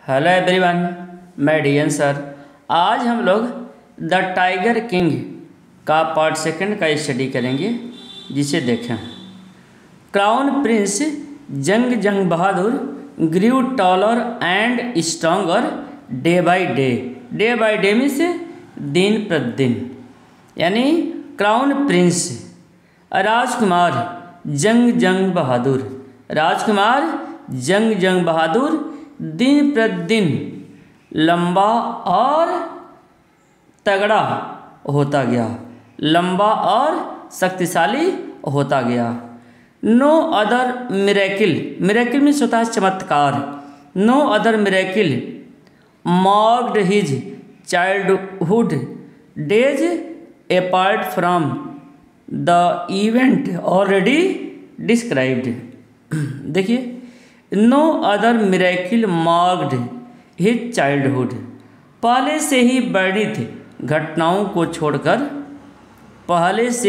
Hello everyone, मैं DN sir. आज हम लोग द टाइगर किंग का पार्ट सेकंड का स्टडी करेंगे, जिसे देखें। Crown prince Jung Bahadur grew taller and stronger day by day. Day by day means दिन प्रतिदिन, यानी क्राउन प्रिंस राजकुमार जंग बहादुर, राजकुमार जंग बहादुर दिन प्रतिदिन लंबा और तगड़ा होता गया, लंबा और शक्तिशाली होता गया। No other miracle, miracle means होता है चमत्कार। No other miracle marked his childhood days apart from the event already described. देखिए, no other miracle marked his childhood, पहले से ही वर्णित घटनाओं को छोड़कर, पहले से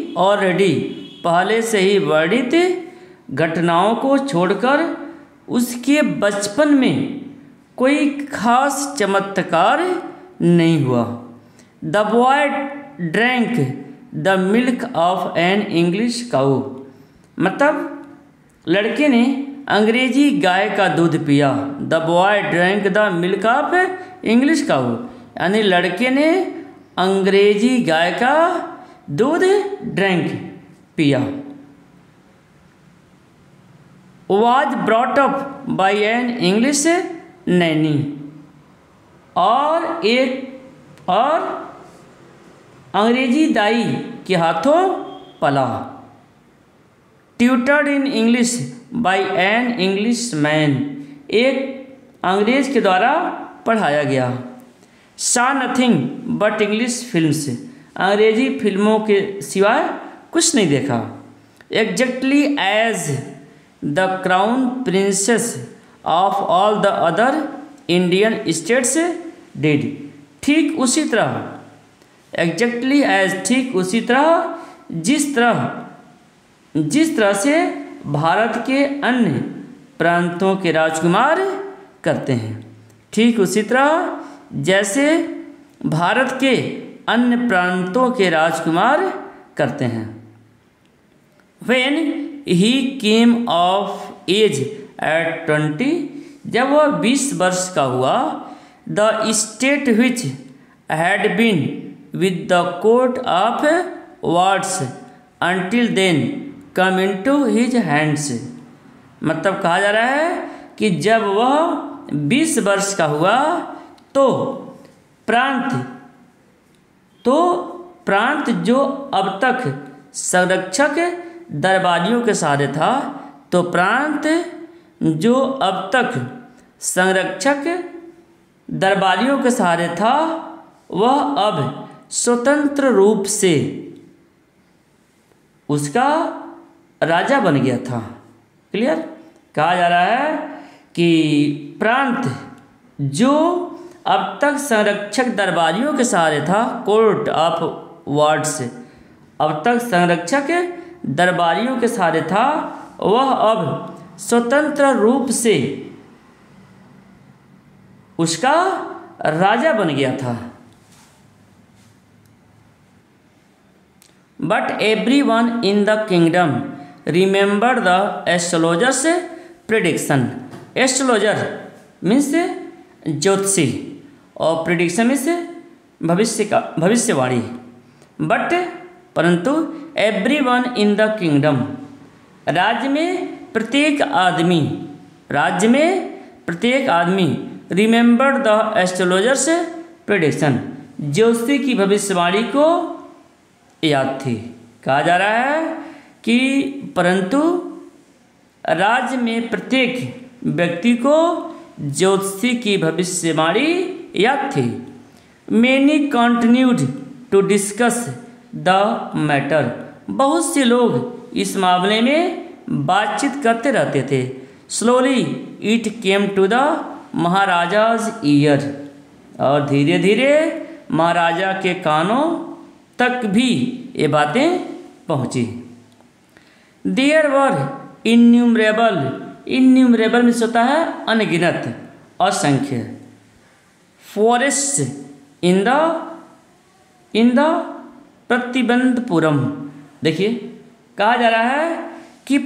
ही वर्णित घटनाओं को छोड़कर उसके बचपन में कोई खास चमत्कार नहीं हुआ। The boy drank the milk of an English cow, मतलब लड़के ने अंग्रेजी गाय का दूध पिया। The boy drank the milk of English cow, यानी लड़के ने अंग्रेजी गाय का दूध ड्रैंक पिया। Was brought up by an English nanny, और अंग्रेजी दाई के हाथों पला। Tutored in English by an English man, एक अंग्रेज के द्वारा पढ़ाया गया। सा नथिंग बट इंग्लिश फिल्म्स, अंग्रेजी फिल्मों के सिवाय कुछ नहीं देखा। Exactly as the crown princes of all the other Indian states did, ठीक उसी तरह, एग्जैक्टली एज, ठीक उसी तरह, जिस तरह से भारत के अन्य प्रांतों के राजकुमार करते हैं, ठीक उसी तरह जैसे भारत के अन्य प्रांतों के राजकुमार करते हैं। When he came of age at 20, जब वह 20 वर्ष का हुआ, the state which had been with the court of wards until then come into his hands, मतलब कहा जा रहा है कि जब वह 20 वर्ष का हुआ तो प्रांत जो अब तक संरक्षक दरबारियों के सहारे था, तो प्रांत जो अब तक संरक्षक दरबारियों के सहारे था, वह अब स्वतंत्र रूप से उसका राजा बन गया था। क्लियर? कहा जा रहा है कि प्रांत जो अब तक संरक्षक दरबारियों के सहारे था, कोर्ट ऑफ वार्ड्स, अब तक संरक्षक दरबारियों के सहारे था, वह अब स्वतंत्र रूप से उसका राजा बन गया था। But everyone in the kingdom remember the astrologer's prediction. Astrologer means ज्योतिषी और प्रेडिक्शन मीन्स भविष्यवाणी। बट परंतु एवरीवन इन द किंगडम, राज्य में प्रत्येक आदमी रिमेंबर द एस्ट्रोलॉजर्स प्रेडिक्शन, ज्योतिषी की भविष्यवाणी को याद थी। कहा जा रहा है कि परंतु राज्य में प्रत्येक व्यक्ति को ज्योतिषी की भविष्यवाणी याद थी। Many continued to discuss the matter, बहुत से लोग इस मामले में बातचीत करते रहते थे। Slowly it came to the maharaja's ear, और धीरे धीरे महाराजा के कानों तक भी ये बातें पहुँची। There were innumerable, innumerable means होता है अनगिनत, असंख्य। Forest in the Pratibandapuram. देखिए कहा जा रहा है कि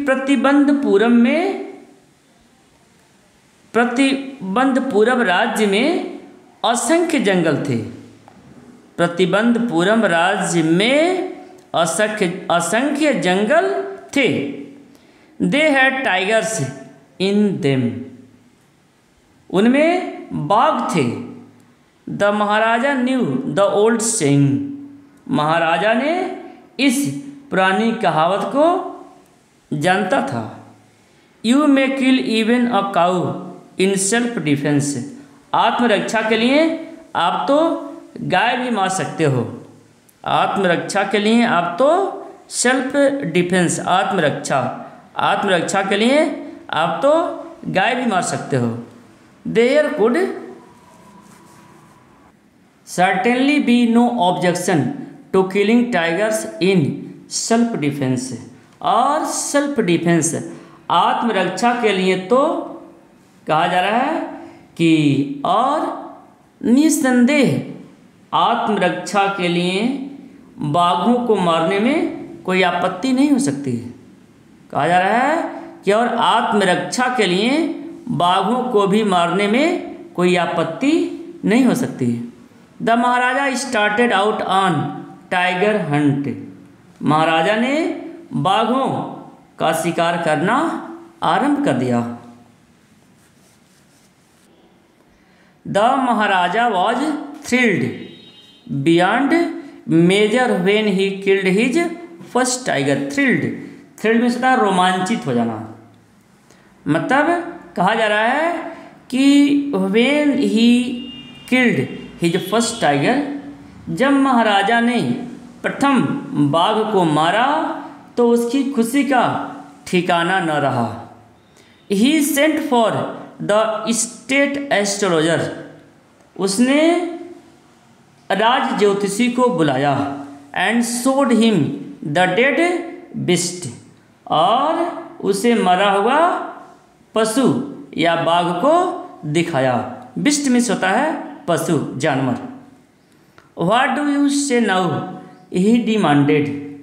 प्रतिबंधपुरम राज्य में असंख्य जंगल थे। प्रतिबंधपुरम राज्य में असंख्य जंगल थे। They had tigers in them. उनमें बाघ थे। The maharaja knew the old saying. महाराजा ने इस पुरानी कहावत को जानता था। You may kill even a cow in self defense. आत्मरक्षा के लिए आप तो गाय भी मार सकते हो। आत्मरक्षा के लिए आप तो सेल्फ डिफेंस आत्मरक्षा के लिए आप तो गाय भी मार सकते हो। There could certainly be no objection to killing tigers in self defense। और सेल्फ डिफेंस आत्मरक्षा के लिए तो कहा जा रहा है कि और निसंदेह आत्मरक्षा के लिए बाघों को मारने में कोई आपत्ति नहीं हो सकती। कहा जा रहा है कि और आत्मरक्षा के लिए बाघों को भी मारने में कोई आपत्ति नहीं हो सकती। The maharaja started out on tiger hunt. महाराजा ने बाघों का शिकार करना आरंभ कर दिया। The maharaja was thrilled beyond measure when he killed his first tiger. Thrilled में होता है रोमांचित हो जाना। मतलब कहा जा रहा है कि when he killed his first tiger, जब महाराजा ने प्रथम बाघ को मारा तो उसकी खुशी का ठिकाना न रहा। He sent for the state astrologer. उसने राज ज्योतिषी को बुलाया। And showed him the dead beast. और उसे मरा हुआ पशु या बाघ को दिखाया। बिस्ट मीन्स होता है पशु जानवर। What do you say now he demanded.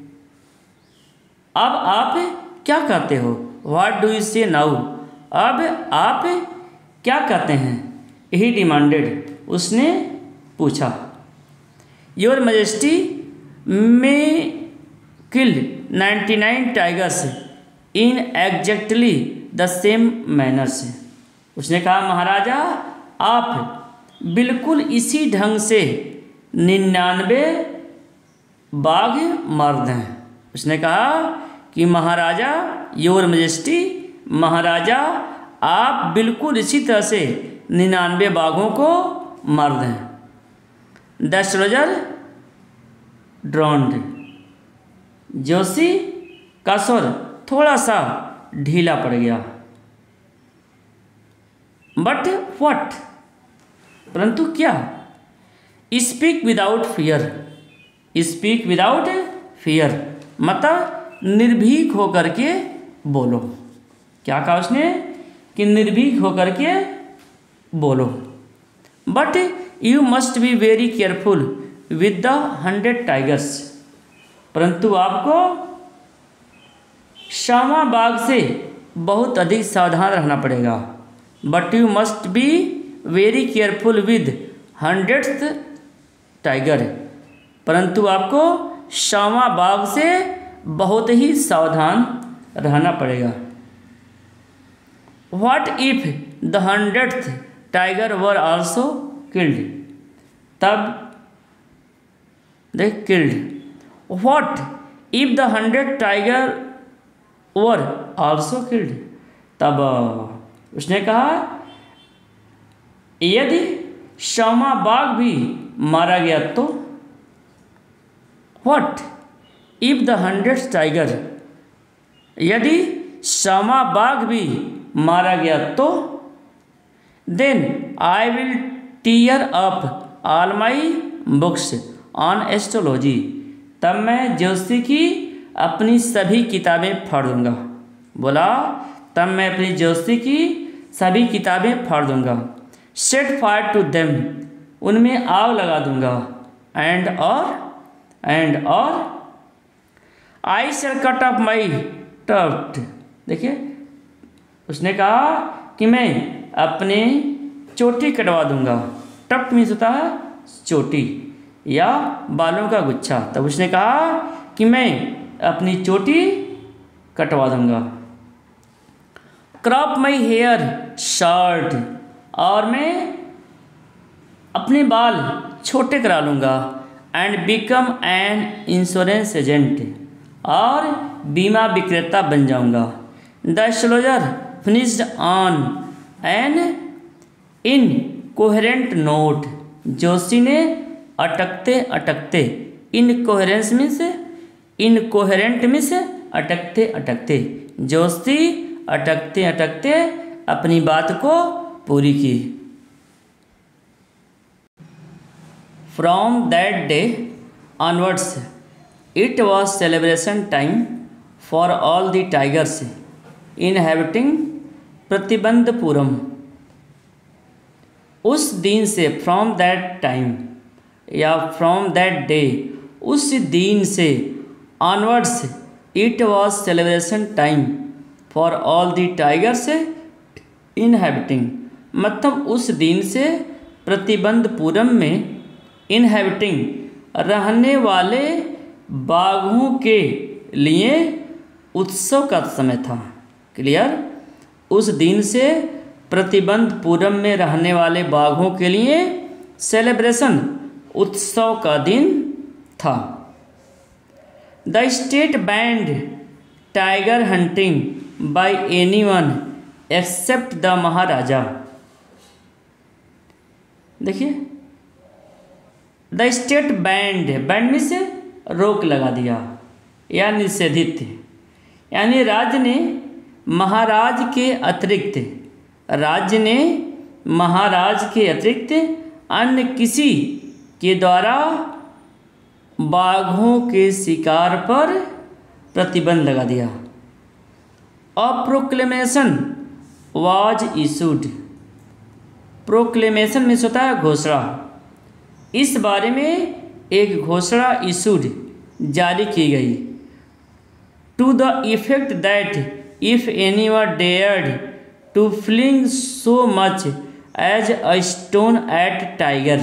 अब आप क्या कहते हो। What do you say now. अब आप क्या कहते हैं। ही डिमांडेड उसने पूछा। Your majesty may kill 99 tigers in exactly the same manners. उसने कहा महाराजा आप बिल्कुल इसी ढंग से 99 बाघ मार दें। उसने कहा कि महाराजा योर मैजेस्टी महाराजा आप बिल्कुल इसी तरह से 99 बाघों को मार दें। The astrologer ड्रॉन्ड। जोशी का स्वर थोड़ा सा ढीला पड़ गया। बट व्हाट परंतु क्या। Speak without fear. Speak without fear मतलब निर्भीक होकर के बोलो। क्या कहा उसने कि निर्भीक होकर के बोलो। But you must be very careful with the 100 tigers. परंतु आपको 100वां बाघ से बहुत अधिक सावधान रहना पड़ेगा। But you must be very careful with 100th tiger. परंतु आपको 100वां बाघ से बहुत ही सावधान रहना पड़ेगा। What if the 100th tiger were also killed. तब देख killed. What if the 100th tiger were also killed. तब उसने कहा यदि 100वां बाघ भी मारा गया तो। What if the 100th tiger यदि 100वां बाघ भी मारा गया तो। Then I will tear up all my books on astrology. तब मैं ज्योतिषी की अपनी सभी किताबें फाड़ दूंगा। बोला तब मैं अपनी ज्योतिषी की सभी किताबें फाड़ दूंगा। सेट फायर टू देम, उनमें आग लगा दूंगा। एंड और I shall cut off my tuft, देखिए उसने कहा कि मैं अपने चोटी कटवा दूंगा। टफ्ट मीन्स होता है चोटी या बालों का गुच्छा। तब उसने कहा कि मैं अपनी चोटी कटवा दूंगा। क्रॉप माई हेयर शॉर्ट, और मैं अपने बाल छोटे करा लूँगा। And become an insurance agent, और बीमा विक्रेता बन जाऊँगा। The astrologer finished on an incoherent note, Joshi ने अटकते अटकते, इनकोहेरेंस मीन्स इनकोहेरेंट मीन्स अटकते अटकते, जोशी अटकते अटकते अपनी बात को पूरी की। From that day onwards it was celebration time for all the tigers inhabiting Pratibandapuram. उस दिन से, फ्रॉम दैट टाइम या फ्रॉम दैट डे, उस दिन से, onwards it was celebration time for all the tigers inhabiting, मतलब उस दिन से प्रतिबंधपुरम में इनहैबिटिंग रहने वाले बाघों के लिए उत्सव का समय था। क्लियर? उस दिन से प्रतिबंधपुरम में रहने वाले बाघों के लिए सेलिब्रेशन, उत्सव का दिन था। The state banned tiger hunting by anyone except the maharaja. देखिए, द स्टेट बैंड, बैंड में से रोक लगा दिया या निषेधित, यानी राज्य ने महाराज के अतिरिक्त, राज्य ने महाराज के अतिरिक्त अन्य किसी के द्वारा बाघों के शिकार पर प्रतिबंध लगा दिया। A proclamation was issued, proclamation में होता है घोषणा, इस बारे में एक घोषणा इशूड जारी की गई। To the effect that if anyone dared to fling so much as a stone at tiger,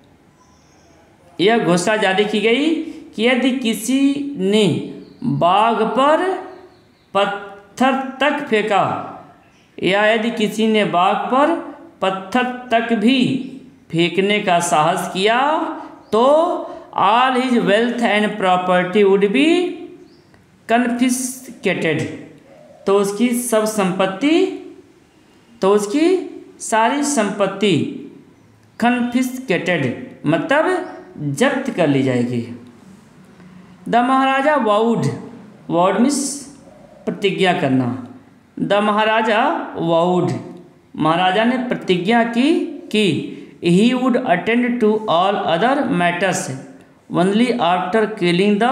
यह घोषणा जारी की गई कि यदि किसी ने बाघ पर पत्थर तक फेंका, या यदि किसी ने बाघ पर पत्थर तक भी फेंकने का साहस किया, तो all his wealth and property would be confiscated, तो उसकी सब संपत्ति, तो उसकी सारी संपत्ति कन्फिस्केटेड मतलब जब्त कर ली जाएगी। The maharaja vowed, vowed means प्रतिज्ञा करना। द महाराजा वाउड, महाराजा ने प्रतिज्ञा की कि he would attend to all other matters only after killing the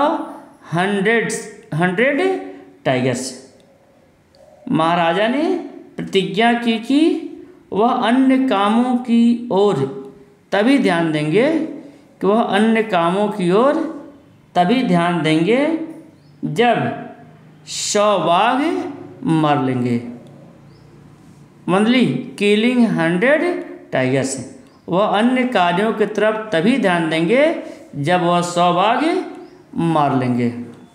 100 tigers। महाराजा ने प्रतिज्ञा की कि वह अन्य कामों की ओर तभी ध्यान देंगे, कि वह अन्य कामों की ओर तभी ध्यान देंगे जब 100 बाघ मार लेंगे। ओनली किलिंग 100 टाइगर्स, वह अन्य कार्यों की तरफ तभी ध्यान देंगे जब वह 100 बाघ मार लेंगे।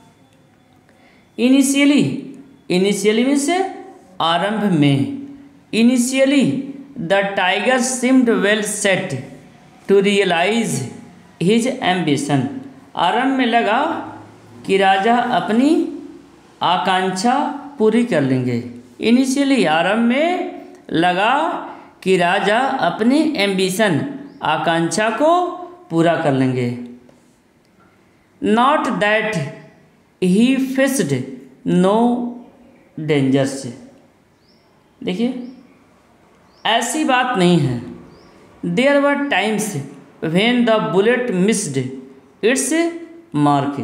इनिशियली में से आरंभ में, initially the tiger seemed well set to realise his ambition, आरंभ में लगा कि राजा अपनी आकांक्षा पूरी कर लेंगे। इनिशियली आरंभ में लगा कि राजा अपनी एम्बिशन, आकांक्षा को पूरा कर लेंगे। Not that he faced no dangers, देखिए ऐसी बात नहीं है। There were times when the bullet missed its mark,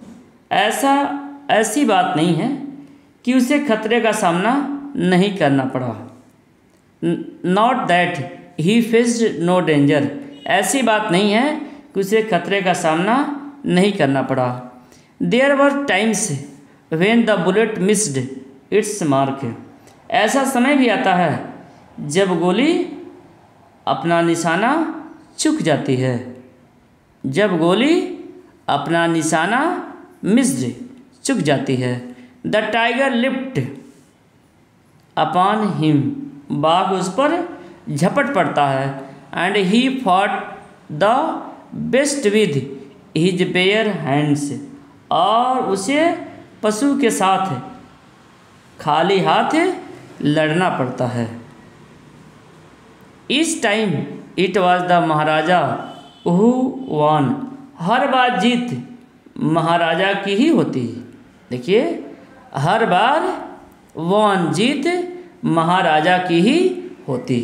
ऐसी बात नहीं है कि उसे खतरे का सामना नहीं करना पड़ा। Not that he faced no danger, ऐसी बात नहीं है कि उसे खतरे का सामना नहीं करना पड़ा। There were times when the bullet missed its mark, ऐसा समय भी आता है जब गोली अपना निशाना चूक जाती है, जब गोली अपना निशाना मिस्ड चूक जाती है। The tiger leapt upon him, बाघ उस पर झपट पड़ता है। And he fought the best with his bare hands, और उसे पशु के साथ खाली हाथ लड़ना पड़ता है। इस time it was the maharaja who won, हर बार जीत महाराजा की ही होती। देखिए, हर बार वॉन जीत महाराजा की ही होती।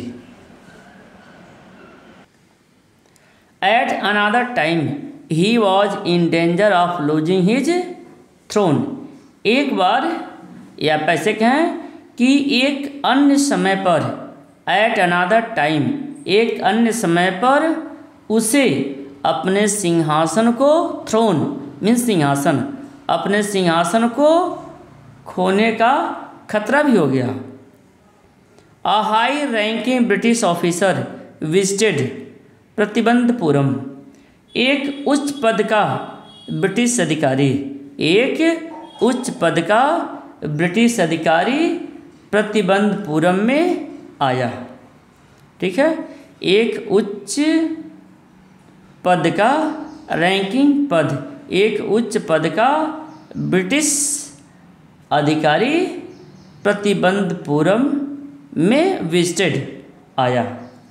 At another time he was in danger of losing his throne, एक बार या पैसे कहें कि एक अन्य समय पर, एट अनदर टाइम एक अन्य समय पर उसे अपने सिंहासन को, थ्रोन मीन्स सिंहासन, अपने सिंहासन को खोने का खतरा भी हो गया। A high ranking British officer visited Pratibandapuram, एक उच्च पद का ब्रिटिश अधिकारी, एक उच्च पद का ब्रिटिश अधिकारी प्रतिबंधपुरम में आया। ठीक है, एक उच्च पद का, रैंकिंग पद, एक उच्च पद का ब्रिटिश अधिकारी प्रतिबंधपुरम में विजिटेड आया।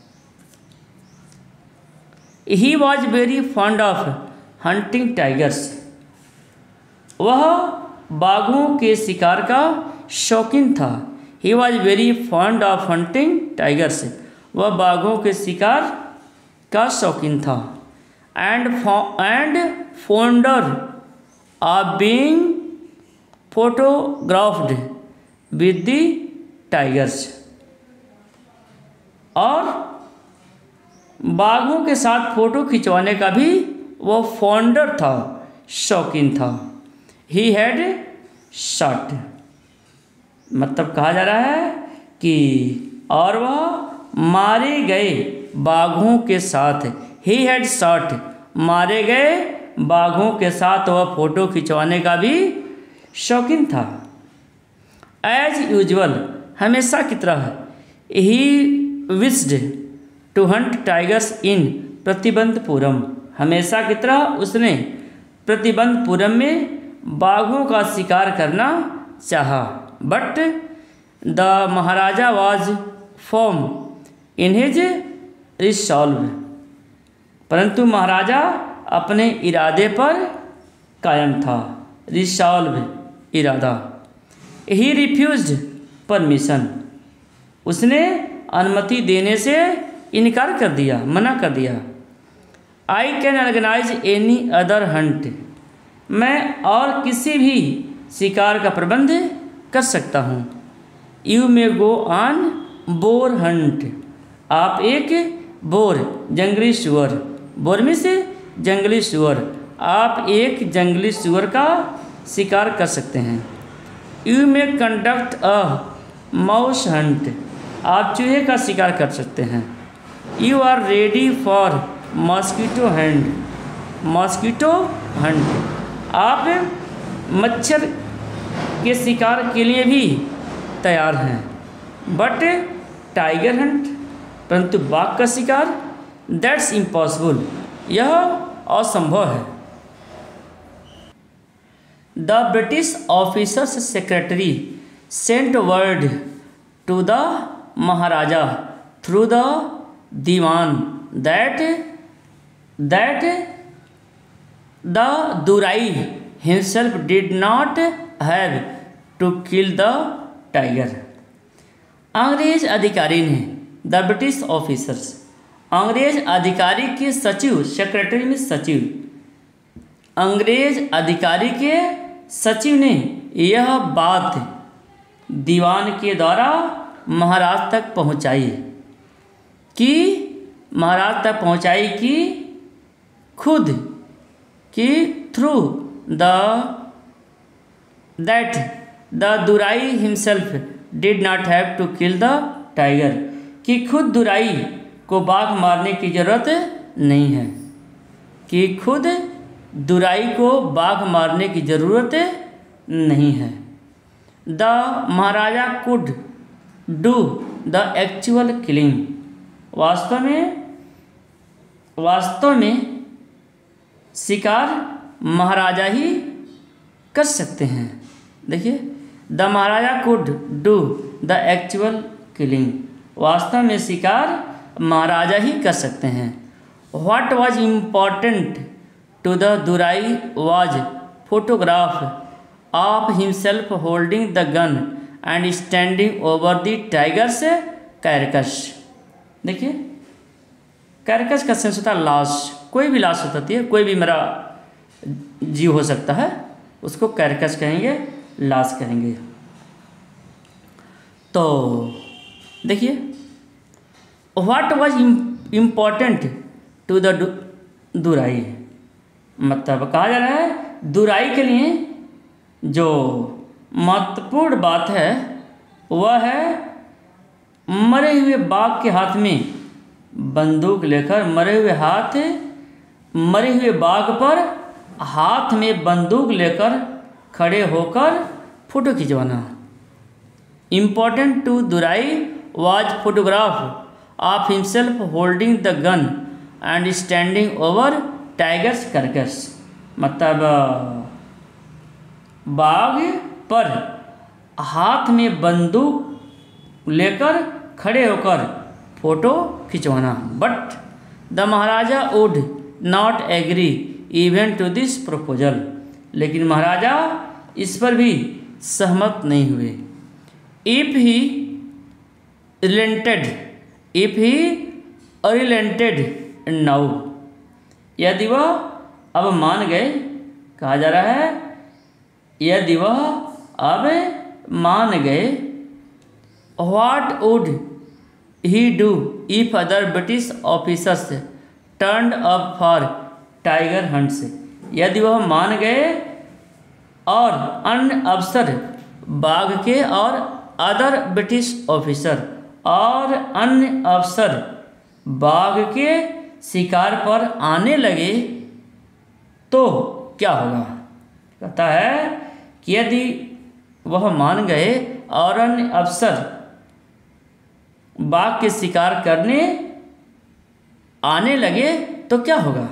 He was very fond of hunting tigers, वह बाघों के शिकार का शौकीन था। He was very fond of hunting tigers, वह बाघों के शिकार का शौकीन था। And fonder of being photographed with the tigers, और बाघों के साथ फोटो खिंचवाने का भी वो फॉन्डर था, शौकीन था। ही हैड शॉट, मतलब कहा जा रहा है कि और वह मारे गए बाघों के साथ, ही हैड शॉट, मारे गए बाघों के साथ वह फोटो खिंचवाने का भी शौकीन था। एज यूजुअल, हमेशा की तरह, he wished to hunt tigers in Pratibandapuram, हमेशा की तरह उसने प्रतिबंधपुरम में बाघों का शिकार करना चाहा। But the maharaja was firm in his resolve, परंतु महाराजा अपने इरादे पर कायम था। रिसॉल्व, इरादा। ही रिफ्यूज्ड परमिशन, उसने अनुमति देने से इनकार कर दिया, मना कर दिया। I can organise any other hunt, मैं और किसी भी शिकार का प्रबंध कर सकता हूँ। You may go on boar hunt, आप एक बोर, जंगली सुअर, बोर में से जंगली सुअर, आप एक जंगली सुअर का शिकार कर सकते हैं। You may conduct a mouse hunt, आप चूहे का शिकार कर सकते हैं। You are ready for mosquito hunt, mosquito hunt, आप मच्छर के शिकार के लिए भी तैयार हैं। बट टाइगर हंट, परंतु बाघ का शिकार, दैट्स इम्पॉसिबल, यह असंभव है। The British officer's secretary sent word to the maharaja through the dewan that the durai himself did not have to kill the tiger. अंग्रेज अधिकारी ने, द ब्रिटिश ऑफिसर्स, अंग्रेज अधिकारी के सचिव, सेक्रेटरी में सचिव, अंग्रेज अधिकारी के सचिव ने यह बात दीवान के द्वारा महाराज तक पहुंचाई। कि महाराज तक पहुंचाई कि खुद कि through that the durai himself did not have to kill the tiger, कि खुद दुराई को बाघ मारने की ज़रूरत नहीं है, कि खुद दुराई को बाघ मारने की ज़रूरत नहीं है। The maharaja could do the actual killing, वास्तव में शिकार महाराजा ही कर सकते हैं। देखिए, the maharaja could do the actual killing, वास्तव में शिकार महाराजा ही कर सकते हैं। What was important to the durai was photograph of himself holding the gun and standing over the tiger's carcass. देखिए, कैरकस का सेंस होता है लाश, कोई भी लाश हो सकती है, कोई भी मेरा जीव हो सकता है, उसको कैरकस कहेंगे, लाश कहेंगे। तो देखिए, what was important to the durai, मतलब कहा जा रहा है दुराई के लिए जो महत्वपूर्ण बात है वह है मरे हुए बाघ के हाथ में बंदूक लेकर, मरे हुए बाघ पर हाथ में बंदूक लेकर खड़े होकर फोटो खिंचवाना। Important to durai was photograph of himself holding the gun and standing over tiger's carcass, मतलब बाघ पर हाथ में बंदूक लेकर खड़े होकर फोटो खिंचवाना। But the maharaja would not agree even to this proposal, लेकिन महाराजा इस पर भी सहमत नहीं हुए। इफ ही रिलेंटेड नाउ, यदि वह अब मान गए, कहा जा रहा है यदि वह अब मान गए, what would he do if other British officers turned up for tiger hunts, यदि वह मान गए और अन्य अफसर बाघ के और अदर ब्रिटिश ऑफिसर और अन्य अफसर बाघ के शिकार पर आने लगे तो क्या होगा। कहता है कि यदि वह मान गए और अन्य अफसर बाघ के शिकार करने आने लगे तो क्या होगा।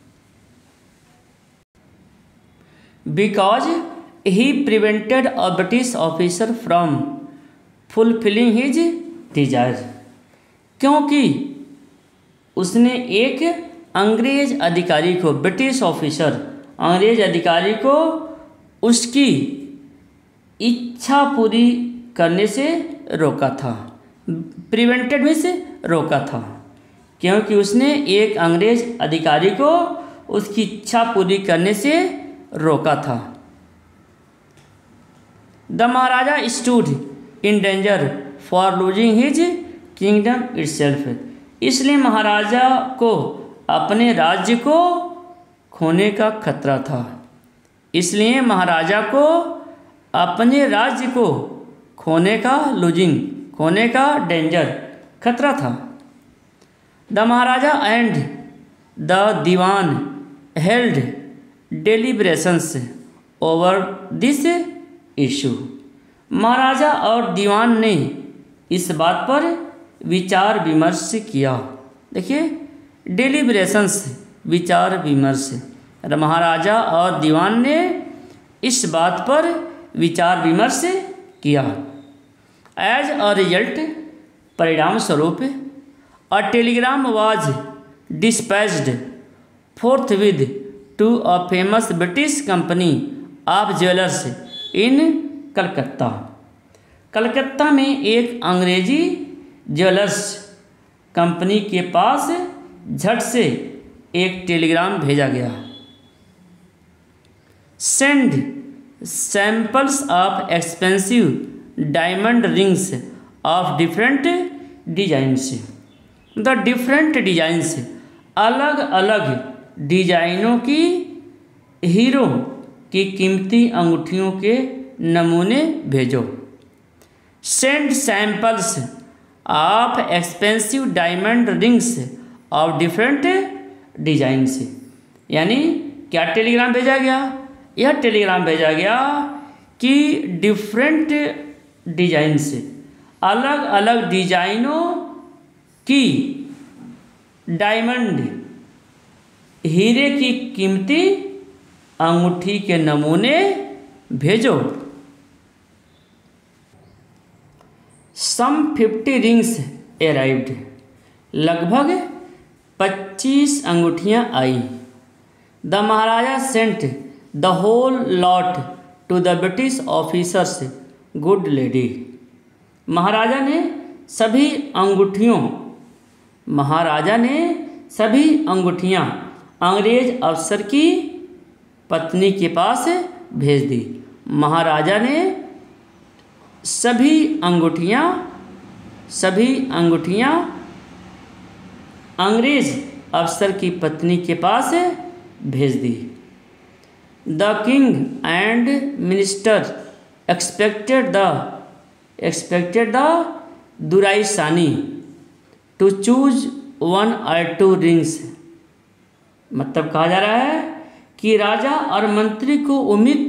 Because he prevented a British officer from fulfilling his desire, क्योंकि उसने एक अंग्रेज अधिकारी को, ब्रिटिश ऑफिसर अंग्रेज अधिकारी को उसकी इच्छा पूरी करने से रोका था। प्रिवेंटेड में से रोका था, क्योंकि उसने एक अंग्रेज अधिकारी को उसकी इच्छा पूरी करने से रोका था। The maharaja stood in danger for losing his kingdom itself, इसलिए महाराजा को अपने राज्य को खोने का खतरा था। इसलिए महाराजा को अपने राज्य को खोने का, लूजिंग खोने का, डेंजर खतरा था। The maharaja and the dewan held deliberations over this issue, महाराजा और दीवान ने इस बात पर विचार विमर्श किया। देखिए, डेलिब्रेशंस विचार विमर्श, महाराजा और दीवान ने इस बात पर विचार विमर्श किया। एज अ रिजल्ट, परिणाम स्वरूप, a telegram was dispatched forthwith to a famous British company of jewellers in Calcutta, Calcutta में एक अंग्रेजी ज्वेलर्स कंपनी के पास झट से एक टेलीग्राम भेजा गया। Send samples of expensive diamond rings of different designs, the different designs, अलग अलग डिजाइनों की हीरो की कीमती अंगूठियों के नमूने भेजो। Send samples of expensive diamond rings of different designs. यानी क्या टेलीग्राम भेजा गया? यह टेलीग्राम भेजा गया कि डिफरेंट डिजाइन से, अलग अलग डिजाइनों की डायमंड हीरे की कीमती अंगूठी के नमूने भेजो। सम 50 रिंग्स अराइव्ड, लगभग 25 अंगूठियाँ आई। The maharaja sent the whole lot to the British officer's, good lady. महाराजा ने सभी अंगूठियाँ अंग्रेज अफसर की पत्नी के पास भेज दी। महाराजा ने सभी अंगूठियाँ अंग्रेज अफसर की पत्नी के पास भेज दी। The king and minister expected the duraisani to choose 1 or 2 rings. मतलब कहा जा रहा है कि राजा और मंत्री को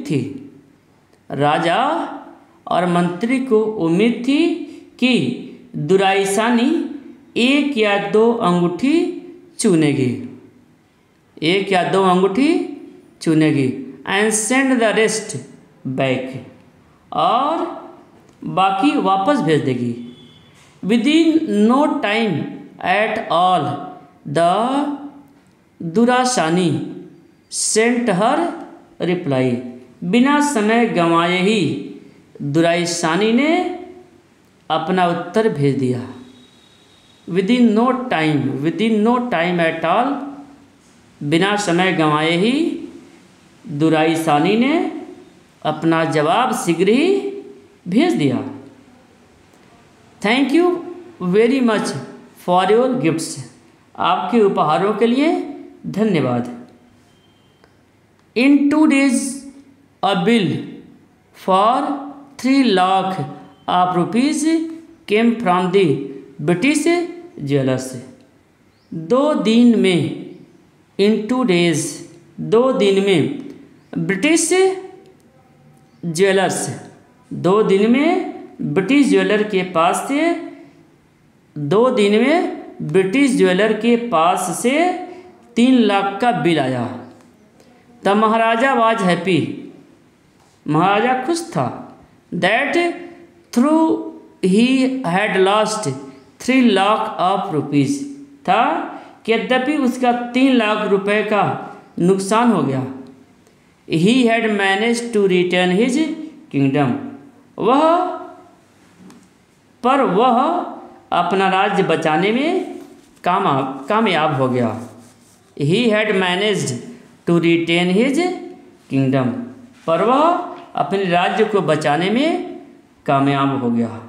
उम्मीद थी कि दुराइसानी 1 या 2 अंगूठी चुनेगी and send the rest back, और बाकी वापस भेज देगी। Within no time at all the durasani sent her reply, बिना समय गंवाए ही दुराइसानी ने अपना उत्तर भेज दिया। Within no time at all, बिना समय गंवाए ही दुराइसानी ने अपना जवाब शीघ्र ही भेज दिया। Thank you very much for your gifts, आपके उपहारों के लिए धन्यवाद। In 2 days a bill for 3 lakh of rupees came from the British jewellers. 2 दिन में, इन 2 days 2 दिन में ब्रिटिश ज्वेलर्स, 2 दिन में ब्रिटिश ज्वेलर के पास से 2 दिन में ब्रिटिश ज्वेलर के पास से 3 लाख का बिल आया। द महाराजा वाज हैप्पी, महाराजा खुश था। That though he had lost 3 lakh of rupees, था कि यद्यपि उसका 3 लाख रुपए का नुकसान हो गया। He had manage to return his kingdom, वह अपना राज्य बचाने में कामयाब हो गया। He had managed to retain his kingdom, पर वह अपने राज्य को बचाने में कामयाब हो गया।